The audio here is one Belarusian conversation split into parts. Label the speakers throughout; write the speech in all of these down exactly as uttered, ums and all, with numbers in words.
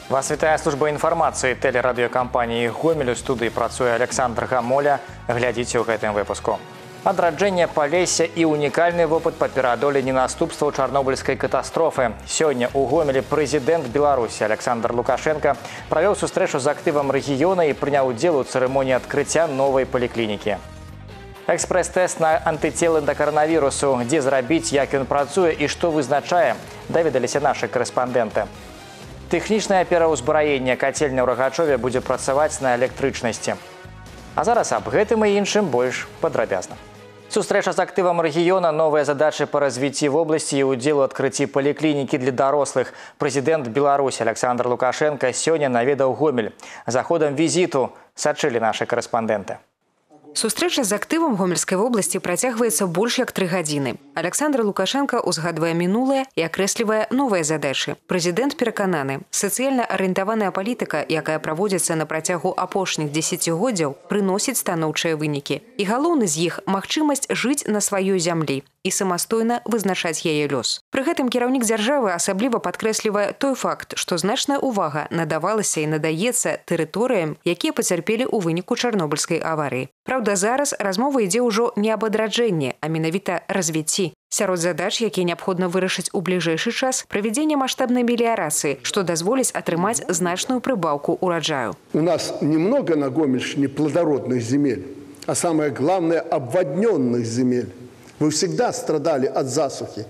Speaker 1: Вас вітае служба інфармацыі тэлерадыёкампаніі «Гомель». У студыі працуе Александр Гамоля. Глядзіце ў гэтым выпуску. Адраджэнне Палесся і унікальны вопыт па пераадоленні наступстваў чарнобыльскай катастрофы. Сёння ў Гомелі прэзідэнт Беларусі Александр Лукашенко правёў сустрэчу з актывам рэгіёна і прыняў удзел у цырымоніі адкрыцця новай паліклінікі. Экспрэс-тэст на антыцелы да каранавірусу. Дзе зрабіць, як ён працуе і што вызначае, даведаліся нашы корэспандэнты. Тэхнічнае пераўзбраенне кацельня ў Рагачове будзе працаваць на электрычнасці. А зараз аб гэтым і іншым больш падрабязна. Сустрэча з актывам рэгіёна, новыя задачы па развіцці вобласці і ўдзел у адкрыцці паліклінікі для дарослых. Прэзідэнт Беларусі Александр Лукашенко сёння наведаў Гомель. За ходам візіту сачылі нашы корэспандэнты.
Speaker 2: Сустрэча з актывам Гомельскай вобласці працягваецца больш як тры гадзіны. Александр Лукашенко узгадвае мінулае і акрэслівае новыя задачы. Прэзідэнт перакананы, сацыяльна арыентаваная палітыка, якая праводзіцца на працягу апошніх дзесяцігоддзяў, прыносіць станоўчыя вынікі. І галоўны з іх магчымасць жыць на сваёй зямлі і самастойна вызначаць яе лёс. Пры гэтым кіраўнік дзяржавы асабліва падкрэслівае той факт, што значная ўвага надавалася і надаецца тэрыторыям, якія пацярпелі ў выніку чарнобыльскай аварыі. Праўда, зараз размова ідзе ўжо не аб адраджэнні, а менавіта развіцці. Сярод задач, якія неабходна вырашыць у бліжэйшы час, правядзенне маштабнай меліярацыі, што дазволіць атрымаць значную прыбаўку ўраджаю.
Speaker 3: У нас немного на Гомельщине плодородных земель, а самое главное – обводненных земель. Вы всегда страдали от засухи.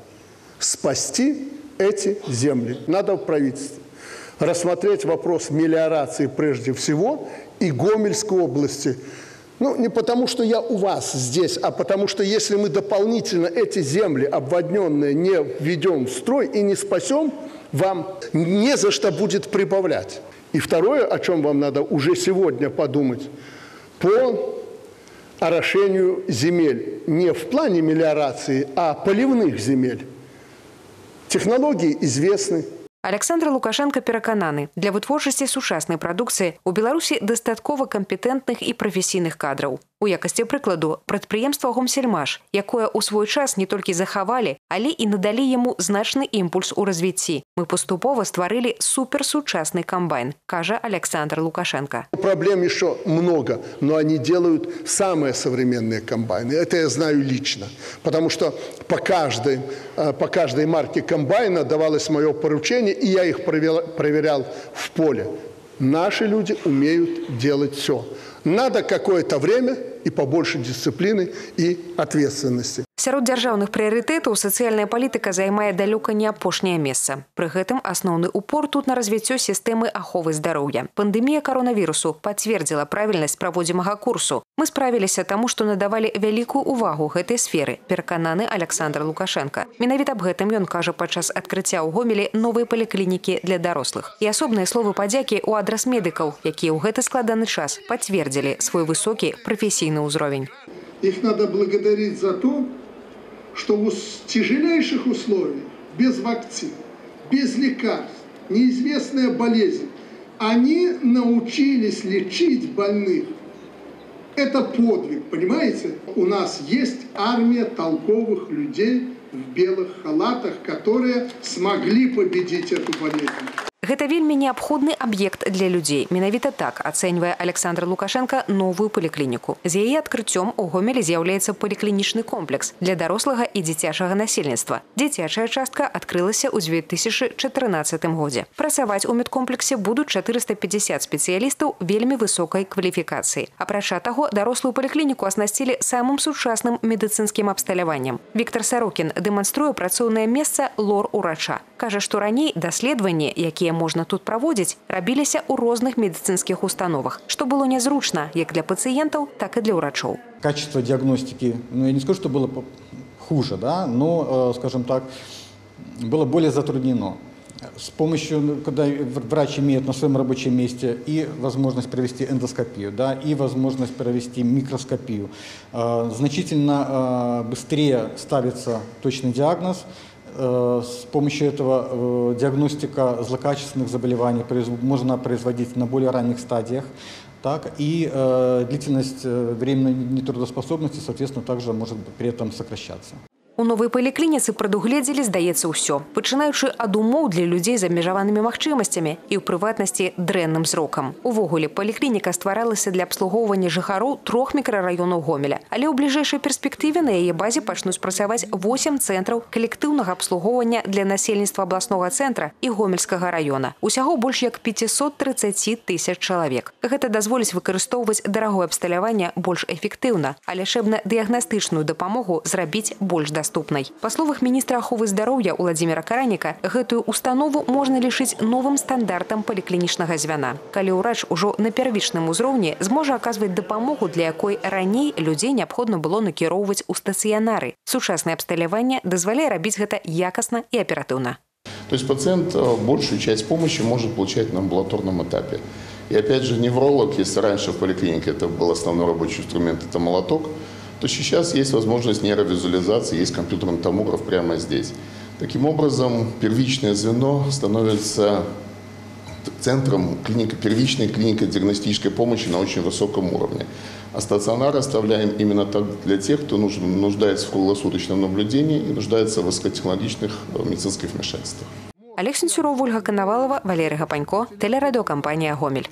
Speaker 3: Спасти эти земли надо в правительстве. Рассмотреть вопрос мелиорации прежде всего и Гомельской области. Ну, не потому, что я у вас здесь, а потому, что если мы дополнительно эти земли обводненные не введем в строй и не спасем, вам не за что будет прибавлять. И второе, о чем вам надо уже сегодня подумать, по орошению земель. Не в плане мелиорации, а поливных земель. Технологии известны.
Speaker 2: Александр Лукашенко перакананы, для вытворчасці сучаснай прадукцыі у Беларусі дастаткова кампетэнтных і прафесійных кадраў. У якасці прыкладу прадпрыемства «Гомсельмаш», якое ў свой час не толькі захавалі, але і надалі яму значны імпульс у развіцці. Мы паступова стварылі суперсучасны комбайн, кажа Александр Лукашенко.
Speaker 3: Проблем еще много, но они делают самые современные комбайны. Это я знаю лично, потому что по каждой, по каждой марке комбайна давалось мое поручение, и я их проверял, проверял в поле. Наши люди умеют делать все. Надо какое-то время и побольше дисциплины и ответственности.
Speaker 2: Сярод дзяржаўных прыярытэтаў сацыяльная палітыка займае далёка не апошняе месца. Пры гэтым асноўны упор тут на развіццё сістэмы аховы здароўя. Пандэмія каронавірусу пацвердзіла правільнасць праводзімага курсу. Мы справіліся таму, што надавалі вялікую ўвагу гэтай сферы, перакананы Александр Лукашенко. Менавіта аб гэтым ён кажа падчас адкрыцця ў Гомелі новай паліклінікі для дарослых. І асобныя словы падзякі ў адрас медыкаў, якія ў гэты складаны час пацвердзілі свой высокі прафесійны ўзровень.
Speaker 3: Их надо благодарить за то, что в тяжелейших условиях, без вакцин, без лекарств, неизвестная болезнь, они научились лечить больных. Это подвиг, понимаете? У нас есть армия толковых людей в белых халатах, которые смогли победить эту болезнь.
Speaker 2: Гэта вельмі неабходны аб'ект для людзей. Менавіта так ацэньвае Александр Лукашенко новую паліклініку. З яе адкрыццём у Гомелі з'яўляецца паліклінічны комплекс для дарослага і дзіцячага насельніцтва. Дзіцячая частка адкрылася ў дзве тысячы чатырнаццатым годзе. Працаваць у медкомплексе будуць чатырыста пятьдесят спецыялістаў вельмі высокай кваліфікацыі. Апрача таго, дарослую паліклініку аснасцілі самым сучасным медыцынскім абсталяваннем. Віктор Сарокін дэманструе працоўнае месца лор-урача. Кажа, што раней даследаванні, якія можна тут праводзіць, рабіліся ў розных медыцынскіх установах, што было нязручна як для пациентов, так и для врачов.
Speaker 4: Качество диагностики, ну я не скажу, что было хуже, да, но, скажем так, было более затруднено. С помощью, когда врач имеет на своем рабочем месте и возможность провести эндоскопию, да, и возможность провести микроскопию, значительно быстрее ставится точный диагноз. С помощью этого диагностика злокачественных заболеваний можно производить на более ранних стадиях, так, и длительность временной нетрудоспособности, соответственно, также может при этом сокращаться.
Speaker 2: У новай паліклініцы прадугледзелі, здаецца, ўсё, пачынаючы ад умоў для людзей з абмежаванымі магчымасцямі і, ў прыватнасці, дрэнным зрокам. Увогуле, паліклініка стваралася для абслугоўвання жыхароў трох мікрараёнаў Гомеля. Але ў бліжэйшай перспектыве на яе базе пачнуць працаваць восем цэнтраў калектыўнага абслугоўвання для насельніцтва абласнога цэнтра і Гомельскага раёна. Усяго больш як пятьсот тридцать тысяч чалавек. Гэта дазволіць выкарыстоўваць дарагое абсталяванне больш эфектыўна, а лячэбна-дыягнастычную дапамогу зрабіць больш даступнай. Па словах міністра аховы здароўя Уладзіміра Караніка, гэтую установу можна лічыць новым стандартам паліклінічнага звяна. Калі ўрач ужо на первічным узроўні зможа аказваць дапамогу, для якой раней людзей неабходна было накіроўваць у стацыянары. Сучаснае абсталяванне дазваляе рабіць гэта якасна і аператыўна.
Speaker 5: То есть пациент большую часть помощи может получать на амбулаторном этапе. И опять же, невролог, если раньше в поликлинике это был основной рабочий инструмент, это молоток, то сейчас есть возможность нейровизуализации, есть компьютерный томограф прямо здесь. Таким образом, первичное звено становится центром клиники, первичной клинико-диагностической помощи на очень высоком уровне. А стационар оставляем именно так для тех, кто нужен, нуждается в круглосуточном наблюдении и нуждается в высокотехнологичных медицинских вмешательствах.
Speaker 2: Олег Сенцюров, Ольга Коновалова, Валерий Гапанько, телерадиокомпания «Гомель».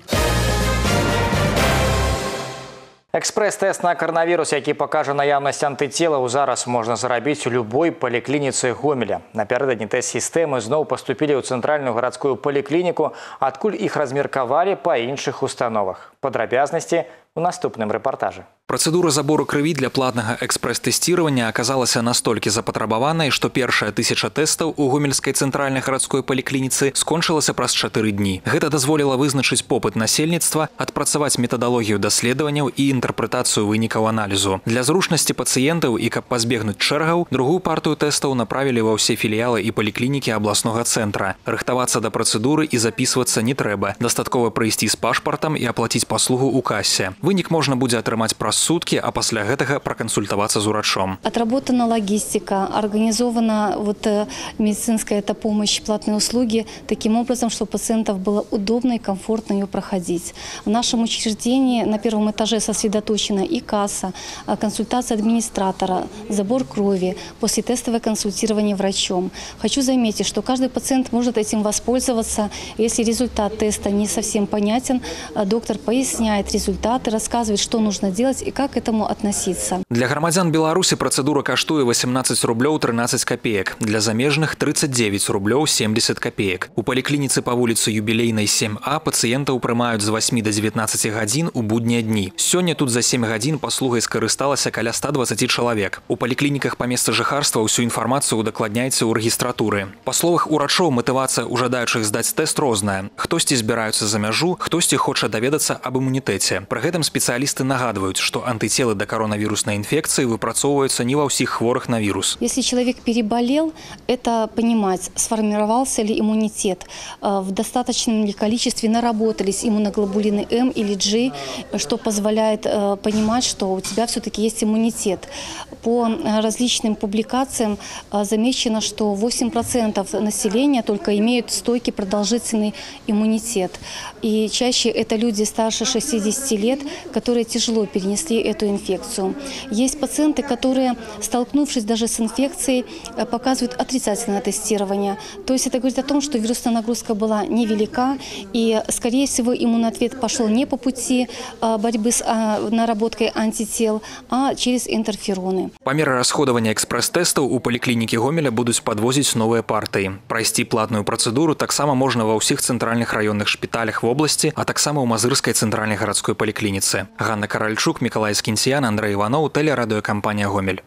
Speaker 1: Экспрэс-тэст на коронавірус, які пакажа наяўнасць антытелаў, зараз можна зрабіць у любой паліклініцы Гомеля. Напярэдадні тэст-сістэмы зноў паступілі ў цэнтральную гарадскую паліклініку, адкуль іх размеркавалі па іншых установах. Падрабязнасці у наступным рэпартажы.
Speaker 6: Процедура забору крыві для платнага экспрэс-тэсціравання аказалася настолькі запатрабаванай, што першая тысяча тэстаў у Гомельскай цэнтральнай гарадской паліклініцы скончылася праз чатыры дні. Гэта дазволіла вызначыць попыт насельніцтва, адпрацаваць метадалогію даследаванняў і інтэрпрэтацыю вынікаў аналізу. Для зручнасці пацыентаў і каб пазбегнуць чэргаў, другую партыю тэстаў направілі ва ўсе філіялы і паліклінікі абласнога цэнтра. Рыхтавацца да працэдуры і запісвацца не трэба. Дастаткова прыйсці з пашпартам і аплаціць паслугу ў касе. Вынік можна будзе атрымаць праз сутки, а после гэтага проконсультоваться с урачом.
Speaker 7: Отработана логистика, организована вот медицинская эта помощь, платные услуги таким образом, чтобы пациентов было удобно и комфортно ее проходить. В нашем учреждении на первом этаже сосредоточена и касса, консультация администратора, забор крови, после тестовое консультирование врачом. Хочу заметить, что каждый пациент может этим воспользоваться. Если результат теста не совсем понятен, доктор поясняет результаты, рассказывает, что нужно делать и как к этому относиться.
Speaker 6: Для громадян Беларуси процедура каштуе восемнадцать рублёў тринадцать копеек, для замежных тридцать девять рублёў семьдесят копеек. У поликлиницы по улице Юбилейной семь А пациентов прымаюць з восьмі до девятнадцати гадзін у буднія дні. Сёння тут за семь гадзін паслугай скарысталася каля ста двадцати чалавек. У поликлиниках по места жыхарства ўсю інфармацыю удакладняецца ў рэгістратуры. Па словах урачоў, матывацыя у жадаючых здаць тэст розная. Хтосьці збіраюцца за мяжу, хтосьці хоча даведацца аб імунітэце. Пры гэтым спецыялісты нагадваюць, что антителы до коронавирусной инфекции выпрацоўваюцца не во всех хворых на вирус.
Speaker 7: Если человек переболел, это понимать, сформировался ли иммунитет, в достаточном ли количестве наработались иммуноглобулины М или G, что позволяет понимать, что у тебя все-таки есть иммунитет. По различным публикациям замечено, что восемь процентов населения только имеют стойкий продолжительный иммунитет. И чаще это люди старше шестидесяти лет, которые тяжело перенесли эту инфекцию. Есть пациенты, которые, столкнувшись даже с инфекцией, показывают отрицательное тестирование. То есть это говорит о том, что вирусная нагрузка была невелика, и, скорее всего, иммунответ пошел не по пути борьбы с наработкой антител, а через интерфероны.
Speaker 6: По мере расходования экспресс-тестов у поликлиники Гомеля будут подвозить новые партии. Пройти платную процедуру таксама можно во всех центральных районных шпиталях в области, а таксама у Мазырской центральной городской поликлиницы. Ганна Каральчук, Миколай Скинсиян, Андрей Иванов, телерадиокомпания «Гомель».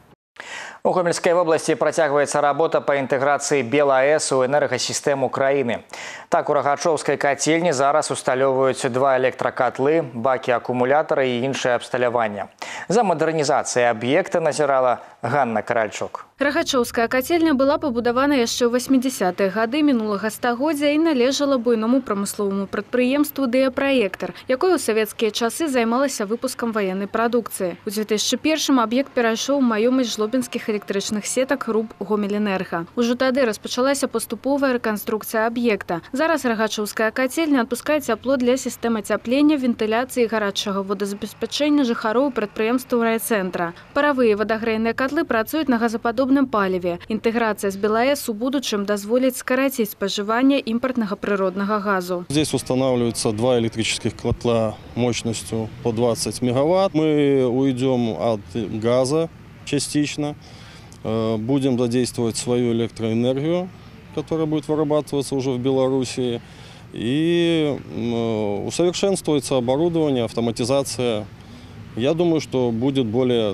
Speaker 1: У Гомельской области протягивается работа по интеграции БелАЭС у энергосистем Украины. Так, у Рогачовской котельни зараз усталёвываются два электрокотлы, баки аккумулятора и іншае абсталяванне. За модернизацией объекта назирала Ганна Каральчук.
Speaker 8: Рогачовская котельня была пабудавана яшчэ ў восьмідзясятыя гады мінулага стагоддзя і належала буйному прамысловаму прадпрыемству «Деяпроектор», якое ў савецкія часы займалася выпускам военной продукции. У две тысячи первом объект перайшоў у маёмасць жлобінскіх электрычных сетак РУБ Гомельэнерга. Ужо тады распачалася паступовая рэканструкцыя аб'екта. Зараз Рагачоўская кацельня адпускае цяпло для сістэмы ацяплення, вентыляцыі і гарачага водазабеспячэння жыхароў прадпрыемстваў райцэнтра. Паравыя вадагрэйныя котлы працуюць на газападобным паліве. Інтэграцыя з БелАЭС у будучым дазволіць скараціць спажыванне імпартнага прыроднага газу.
Speaker 9: Здесь устанавливаются два электрических котла мощностью по двадцать мегаватт. Мы уйдем от газа частично, будем задействовать свою электроэнергию, которая будет вырабатываться уже в Белоруссии, и усовершенствуется оборудование, автоматизация. Я думаю, что будет более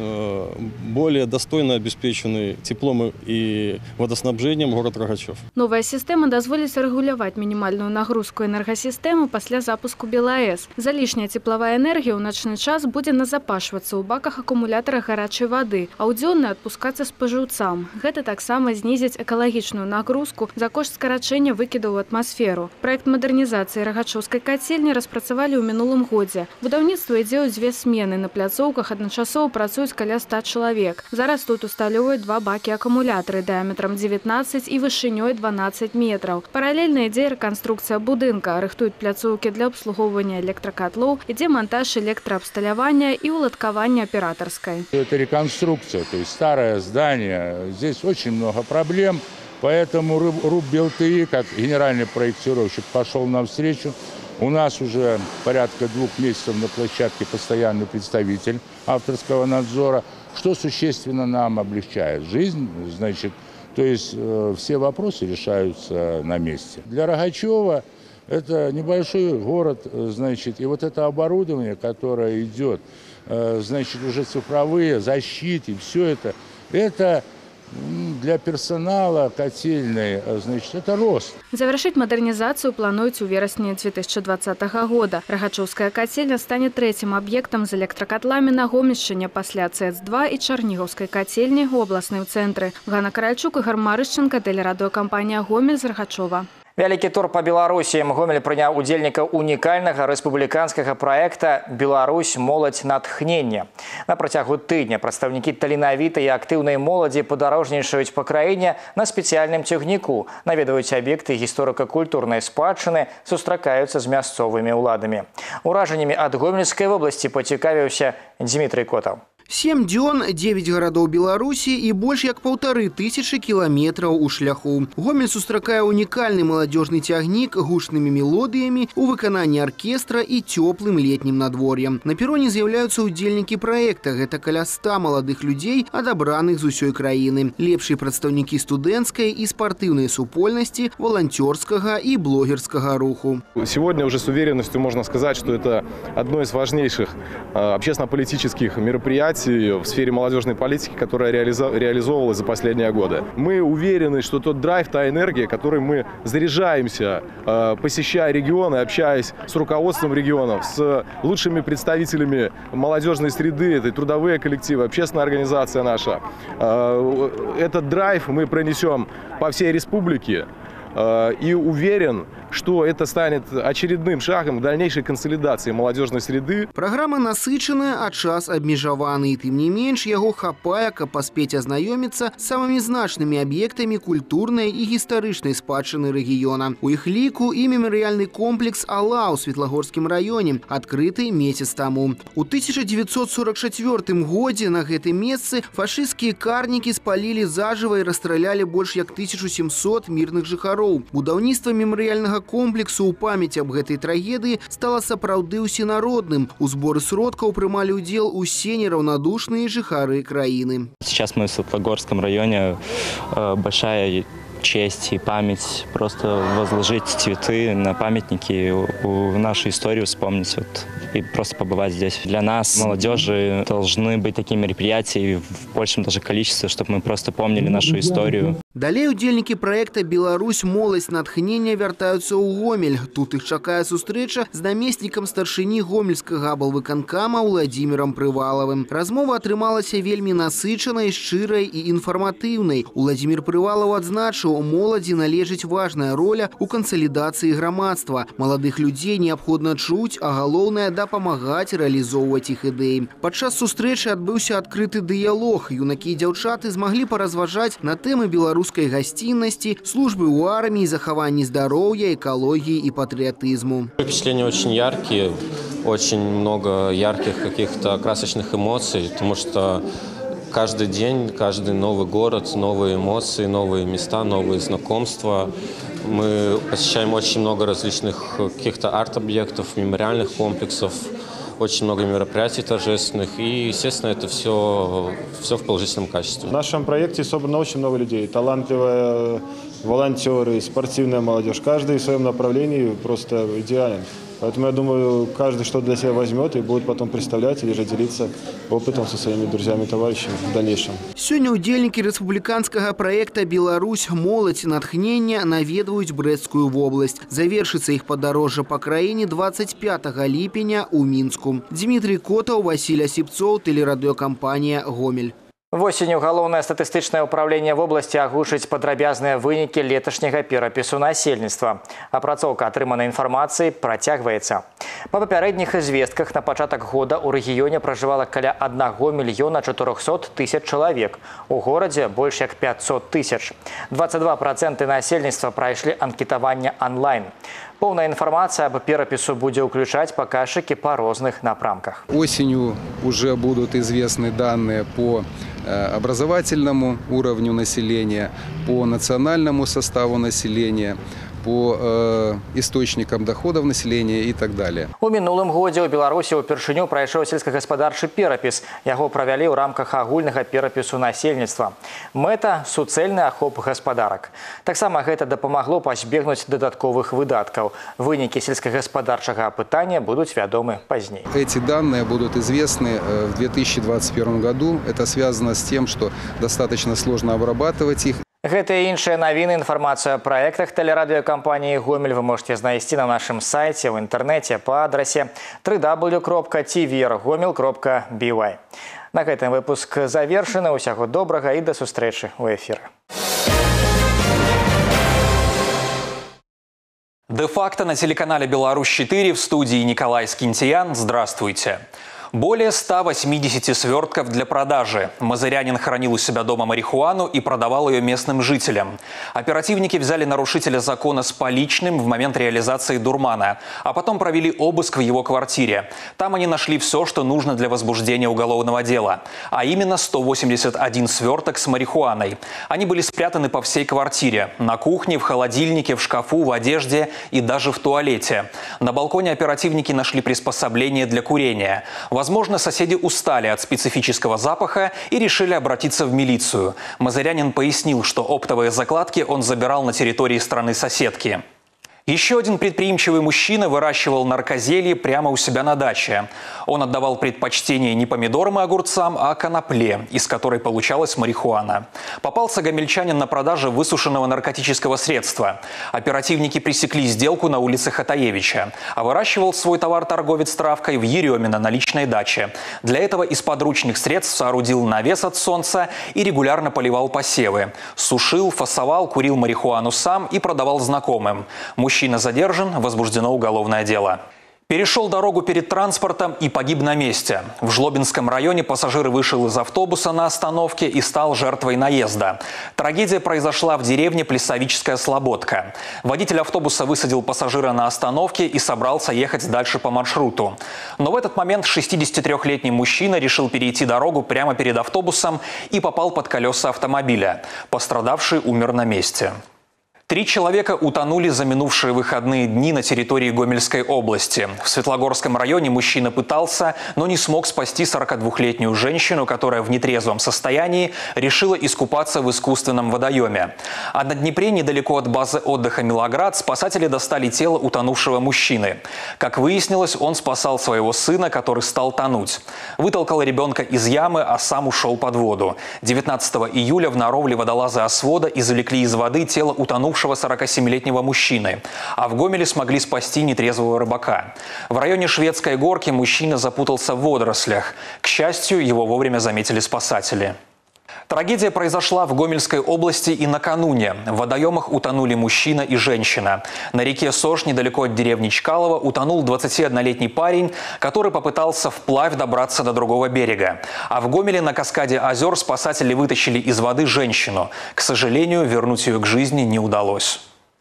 Speaker 9: более достойно обеспеченный теплом и водоснабжением город Рогачев.
Speaker 8: Новая система дазволіць рэгуляваць мінімальную нагрузку энергосистемы пасля запуску БелАЭС. Залішняя тепловая энергия ў начны час будзе назапашвацца ў баках акумулятара гарачай воды, а ў дзённы адпускацца спажыўцам. Гэта таксама знізіць экалагічную нагрузку за кошт скарачэння выкідаў у атмасферу. Проект мадэрнізацыі Рагачоўскай кацельні распрацавалі ў мінулым годзе. Будаўніцтва ідзе ў дзве смены. На пляцоўках адначасова працуюць каля ста чалавек. Зараз тут усталёваюць два бакі акумулятары дыаметрам дзевятнаццаць і вышынёй дванаццаць метраў. Паралельна ідзе рэканструкцыя будынка, рыхтуюць пляцоўкі для абслугоўвання электракатлоў, ідзе монтаж электроабсталявання і уладкавання аператорской.
Speaker 10: Это реконструкция, то есть старое здание. Здесь очень много проблем, поэтому РУБ БелТИ, как генеральный проектировщик, пошел навстречу. У нас уже порядка двух месяцев на площадке постоянный представитель авторского надзора, что существенно нам облегчает жизнь, значит, то есть э, все вопросы решаются на месте. Для Рогачева это небольшой город, значит, и вот это оборудование, которое идет, э, значит, уже цифровые, защиты, все это, это для персонала котельной, значит, это рост.
Speaker 8: Завершить модернизацию плануюць у верасні две тысячи двадцатого года. Рагачоўская кацельня стане третьим объектом з электрокатламі на Гомельшчыне пасля ЦЭЦ два і Чарнігаўскай кацельні ў абласным цэнтры. Ганна Каральчук, Ігор Марышченко, тэлерадыёкампанія Гомель з Рагачова.
Speaker 1: Вялікі тур по Беларусі. Гомель прыняў удзельнікаў унікальнага рэспубліканскага праекта «Беларусь. Моладзь. Натхнення». На працягу тыдня прадстаўнікі таленавітай і актыўнай моладзі падарожнічаюць па краіне на спецыяльным цягніку, наведваюць аб'екты гісторыка-культурнай спадчыны, сустракаюцца з мясцовымі ўладамі. Уражаннямі ад Гомельскай вобласці пацікавіўся Дмітрий Котаў.
Speaker 11: Сем дзён, девять гарадоў Беларусі і больш як паўтары тысячы кіламетраў у шляху. Гомель сустракае унікальны маладзёжны цягнік гучнымі мелодыямі у выкананні аркестра і цёплым летнім надвор'ем. На пероне з'яўляюцца ўдзельнікі праекта. Гэта каля ста маладых людзей, адабраных з усёй краіны. Лепшыя прадстаўнікі студэнцкай і спартыўнай супольнасці, волонтёрскага і блогерскага руху.
Speaker 12: Сегодня уже с уверенностью можно сказать, что это одно из важнейших общественно-политических мероприятий в сфере молодежной политики, которая реализовывалась за последние годы. Мы уверены, что тот драйв, та энергия, которой мы заряжаемся, посещая регионы, общаясь с руководством регионов, с лучшими представителями молодежной среды, это трудовые коллективы, общественная организация наша, этот драйв мы пронесем по всей республике. И уверен, что это станет очередным шагом к дальнейшей консолидации молодежной среды.
Speaker 11: Программа насычаная, а час абмежаваны. Тым не менш, яго хапае, каб паспець азнаёміцца з самымі значнымі аб'ектамі культурнай і гістарычнай спадчыны рэгіёна. У іх ліку і мемарыяльны комплекс «Алла» ў Светлагорскім раёне, адкрыты месяц таму. У тысяча девятьсот сорок четвёртым годзе на гэтым месцы фашысцкія карнікі спалілі зажыва і расстралялі больш як тысячу семьсот мірных жыхароў. Будаўніцтва мемарыяльнага комплексу ў памяць аб гэтай трагедыі стала сапраўды ўсенародным. У зборы сродкаў прымалі ўдзел усе нераўнадушныя жыхары краіны.
Speaker 13: Сейчас мы в Светлогорском районе. Большая честь и память просто возложить цветы на памятники, у нашу историю вспомнить вот, и просто побывать здесь. Для нас, молодежи, должны быть такие мероприятия в большем даже количестве, чтобы мы просто помнили нашу историю.
Speaker 11: Далей удзельнікі праекта «Беларусь. Моладзь. Натхнення» вяртаюцца ў Гомель. Тут іх чакае сустрэча з намеснікам старшыні гомельскага аблвыканкама Уладзімірам Прывалавым. Размова атрымалася вельмі насычанай, шчырай і інфарматыўнай. Уладзімір Прывалаў адзначыў, у моладзі належыць важная роля ў кансалідацыі грамадства. Маладых людзей неабходна чуць, а галоўнае дапамагаць рэалізоўваць іх ідэі. Падчас сустрэчы адбыўся адкрыты дыялог. Юнакі і дзяўчаты змаглі паразважаць на тэмы беларускай русской гостиности, службы у армии, захования здоровья, экологии и патриотизму.
Speaker 14: Впечатления очень яркие, очень много ярких каких-то красочных эмоций, потому что каждый день, каждый новый город, новые эмоции, новые места, новые знакомства. Мы посещаем очень много различных каких-то арт-объектов, мемориальных комплексов. Очень много мероприятий торжественных, и, естественно, это все, все в положительном качестве.
Speaker 15: В нашем проекте собрано очень много людей, талантливые волонтеры, спортивная молодежь. Каждый в своем направлении просто идеален. Поэтому, я думаю, каждый что-то для себя возьмет и будет потом представлять или же делиться опытом со своими друзьями и товарищами в дальнейшем.
Speaker 11: Сегодня удзельнікі рэспубліканскага проекта «Беларусь. Моладзь. Натхнення» наведваюць Брэсцкую вобласць. Завершыцца іх падарожжа па краіне двадцать пятого ліпеня ў Мінску. Дмитрий Котаў, Василий Осипцов, телерадиокомпания «Гомель».
Speaker 1: Восенню галоўнае статыстычнае ўпраўленне вобласці агучыць падрабязныя вынікі леташняга перапісу насельніцтва. Апрацоўка атрыманай інфармацыі працягваецца. Па папярэдніх звестках на пачатак года ў рэгіёне пражывала каля аднаго мільёна чатырохсот тысяч чалавек. У горадзе больш як пятьсот тысяч. двадцать два процента насельніцтва прайшлі анкетаванне онлайн. Полная информация об перапису будет включать показчики по разных напрамках.
Speaker 16: Осенью уже будут известны данные по образовательному уровню населения, по национальному составу населения, по э, источникам доходов населения и так далее.
Speaker 1: У мінулым годзе ў Беларусі ўпершыню прайшоў сельскагаспадарчы перапіс. Яго правялі ў рамках агульнага перапісу насельніцтва. Мэта – суцэльны ахоп гаспадарак. Таксама гэта дапамагло пазбегнуць дадатковых выдаткаў. Вынікі сельскагаспадарчага апытання будуць вядомы пазней.
Speaker 16: Эти данные будут известны в две тысячи двадцать первом году. Это связано с тем, что достаточно сложно обрабатывать их.
Speaker 1: Гэта і іншыя навіны, інфармацыю о проектах телерадиокомпании «Гомель» вы можете знайсці на нашем сайте в интернете по адресе дабл ю дабл ю дабл ю кропка ти ви эр гомель кропка би вай. На гэтым выпуск завершаны. Усяго добрага і да сустрэчы ў эфіры.
Speaker 6: Де-факто на телеканале «Беларусь четыре» в студии Николай Скинтиян. Здравствуйте. Более ста восьмидесяти свертков для продажи. Мазырянин хранил у себя дома марихуану и продавал ее местным жителям. Оперативники взяли нарушителя закона с поличным в момент реализации дурмана, а потом провели обыск в его квартире. Там они нашли все, что нужно для возбуждения уголовного дела. А именно сто восемьдесят один сверток с марихуаной. Они были спрятаны по всей квартире. На кухне, в холодильнике, в шкафу, в одежде и даже в туалете. На балконе оперативники нашли приспособление для курения. Возможно, соседи устали от специфического запаха и решили обратиться в милицию. Мазырянин пояснил, что оптовые закладки он забирал на территории страны-соседки. Еще один предприимчивый мужчина выращивал наркозелье прямо у себя на даче. Он отдавал предпочтение не помидорам и огурцам, а конопле, из которой получалась марихуана. Попался гомельчанин на продаже высушенного наркотического средства. Оперативники пресекли сделку на улице Хатаевича. А выращивал свой товар торговец травкой в Еремино на личной даче. Для этого из подручных средств соорудил навес от солнца и регулярно поливал посевы. Сушил, фасовал, курил марихуану сам и продавал знакомым. Мужчина задержан, возбуждено уголовное дело. Перешел дорогу перед транспортом и погиб на месте. В Жлобинском районе пассажир вышел из автобуса на остановке и стал жертвой наезда. Трагедия произошла в деревне Плесовическая Слободка. Водитель автобуса высадил пассажира на остановке и собрался ехать дальше по маршруту. Но в этот момент шестидесятитрёхлетний мужчина решил перейти дорогу прямо перед автобусом и попал под колеса автомобиля. Пострадавший умер на месте. Три человека утонули за минувшие выходные дни на территории Гомельской области. В Светлогорском районе мужчина пытался, но не смог спасти сорокадвухлетнюю женщину, которая в нетрезвом состоянии решила искупаться в искусственном водоеме. А на Днепре, недалеко от базы отдыха «Милоград», спасатели достали тело утонувшего мужчины. Как выяснилось, он спасал своего сына, который стал тонуть. Вытолкал ребенка из ямы, а сам ушел под воду. девятнадцатого июля в Наровле водолазы Освода извлекли из воды тело утонувшего сорокасемилетнего мужчины, а в Гомеле смогли спасти нетрезвого рыбака. В районе Шведской горки мужчина запутался в водорослях. К счастью, его вовремя заметили спасатели. Трагедия произошла в Гомельской области и накануне. В водоемах утонули мужчина и женщина. На реке Сош, недалеко от деревни Чкалово, утонул двадцатиоднолетний парень, который попытался вплавь добраться до другого берега. А в Гомеле на каскаде озер спасатели вытащили из воды женщину. К сожалению, вернуть ее к жизни не удалось.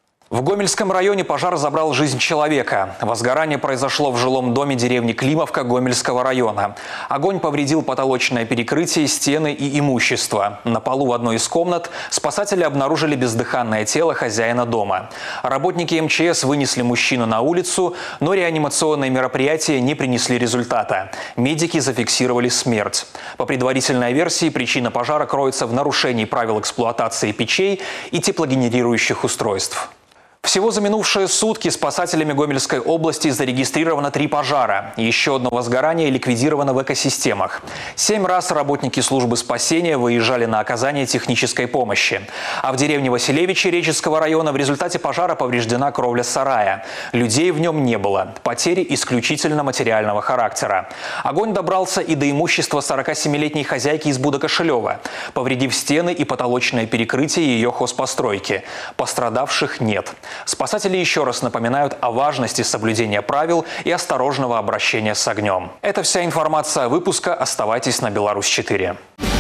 Speaker 6: В Гомельском районе пожар забрал жизнь человека. Возгорание произошло в жилом доме деревни Климовка Гомельского района. Огонь повредил потолочное перекрытие, стены и имущество. На полу в одной из комнат спасатели обнаружили бездыханное тело хозяина дома. Работники эм че эс вынесли мужчину на улицу, но реанимационные мероприятия не принесли результата. Медики зафиксировали смерть. По предварительной версии, причина пожара кроется в нарушении правил эксплуатации печей и теплогенерирующих устройств. Всего за минувшие сутки спасателями Гомельской области зарегистрировано три пожара. Еще одно возгорание ликвидировано в экосистемах. Семь раз работники службы спасения выезжали на оказание технической помощи. А в деревне Василевичи Реческого района в результате пожара повреждена кровля сарая. Людей в нем не было. Потери исключительно материального характера. Огонь добрался и до имущества сорокасемилетней хозяйки из Будокошелева, повредив стены и потолочное перекрытие ее хозпостройки. Пострадавших нет. Спасатели еще раз напоминают о важности соблюдения правил и осторожного обращения с огнем. Это вся информация выпуска. Оставайтесь на Беларусь четыре.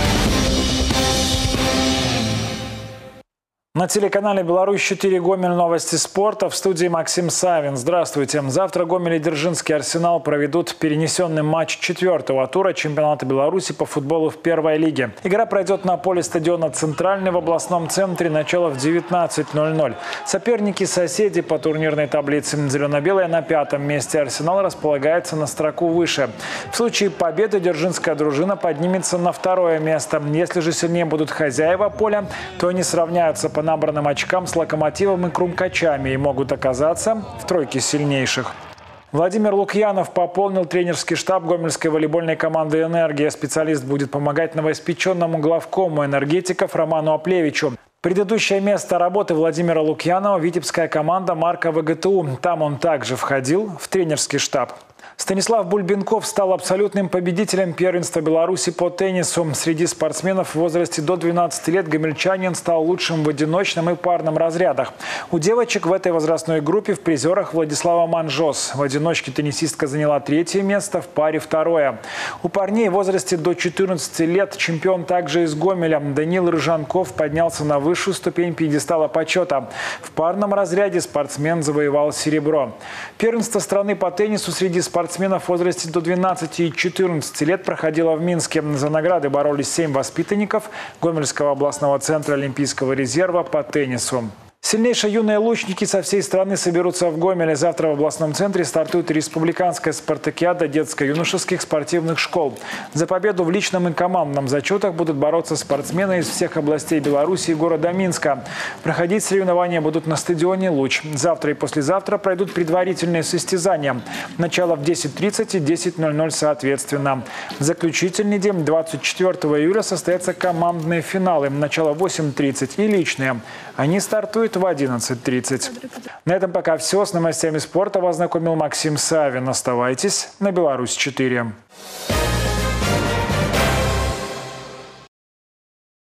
Speaker 17: На телеканале «Беларусь четыре» Гомель, новости спорта. В студии Максим Савин. Здравствуйте. Завтра Гомель и Дзержинский «Арсенал» проведут перенесенный матч четвертого тура чемпионата Беларуси по футболу в первой лиге. Игра пройдет на поле стадиона «Центральный» в областном центре. Начало в девятнадцать ноль ноль. Соперники-соседи по турнирной таблице. Зелено-белая на пятом месте. «Арсенал» располагается на строку выше. В случае победы дзержинская дружина поднимется на второе место. Если же сильнее будут хозяева поля, то они сравняются по набранным очкам с «Локомотивом» и «Крумкачами» и могут оказаться в тройке сильнейших. Владимир Лукьянов пополнил тренерский штаб гомельской волейбольной команды «Энергия». Специалист будет помогать новоиспеченному главкому энергетиков Роману Аплевичу. Предыдущее место работы Владимира Лукьянова – витебская команда Марка вэ гэ тэ у. Там он также входил в тренерский штаб. Станислав Бульбенков стал абсолютным победителем первенства Беларуси по теннису. Среди спортсменов в возрасте до двенадцати лет гомельчанин стал лучшим в одиночном и парном разрядах. У девочек в этой возрастной группе в призерах Владислава Манжос. В одиночке теннисистка заняла третье место, в паре второе. У парней в возрасте до четырнадцати лет чемпион также из Гомеля Даниил Рыжанков поднялся на высшую ступень пьедестала почета. В парном разряде спортсмен завоевал серебро. Первенство страны по теннису среди спортсменов Спортсменов в возрасте до двенадцати и четырнадцати лет проходила в Минске. За награды боролись семь воспитанников Гомельского областного центра Олимпийского резерва по теннису. Сильнейшие юные лучники со всей страны соберутся в Гомеле. Завтра в областном центре стартует республиканская спартакиада детско-юношеских спортивных школ. За победу в личном и командном зачетах будут бороться спортсмены из всех областей Беларуси и города Минска. Проходить соревнования будут на стадионе «Луч». Завтра и послезавтра пройдут предварительные состязания. Начало в десять тридцать и десять ноль ноль соответственно. В заключительный день двадцать четвёртого июля состоятся командные финалы. Начало в восемь тридцать и личные. Они стартуют в одиннадцать тридцать. На этом пока все. С новостями спорта вас знакомил Максим Савин. Оставайтесь на Беларусь четыре.